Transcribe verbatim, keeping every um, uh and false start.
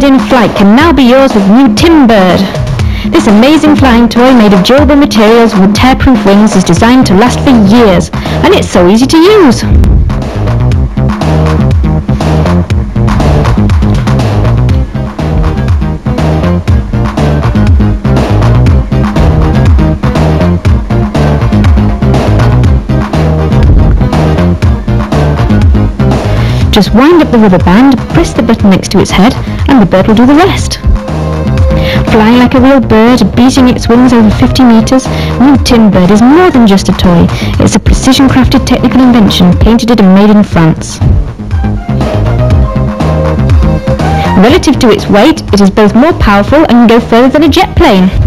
Bird in flight can now be yours with new Timbird. This amazing flying toy made of durable materials with tear-proof wings is designed to last for years, and it's so easy to use. Just wind up the rubber band, press the button next to its head, and the bird will do the rest. Flying like a real bird, beating its wings over fifty metres, new Timbird is more than just a toy. It's a precision-crafted technical invention, painted and made in France. Relative to its weight, it is both more powerful and can go further than a jet plane.